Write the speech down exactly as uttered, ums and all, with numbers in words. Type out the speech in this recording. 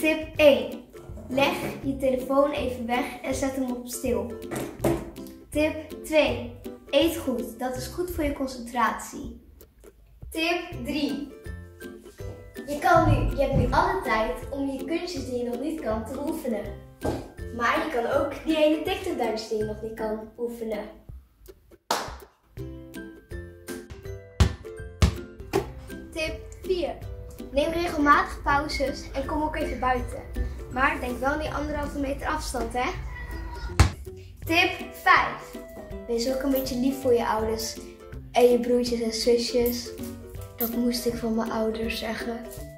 Tip één. Leg je telefoon even weg en zet hem op stil. Tip twee. Eet goed, dat is goed voor je concentratie. Tip drie. Je, kan nu, je hebt nu alle tijd om je kunstjes die je nog niet kan te oefenen. Maar je kan ook die ene TikTok-dansjes die je nog niet kan oefenen. Tip vier. Neem regelmatig pauzes en kom ook even buiten. Maar denk wel aan die anderhalve meter afstand, hè? Tip vijf. Wees ook een beetje lief voor je ouders en je broertjes en zusjes. Dat moest ik van mijn ouders zeggen.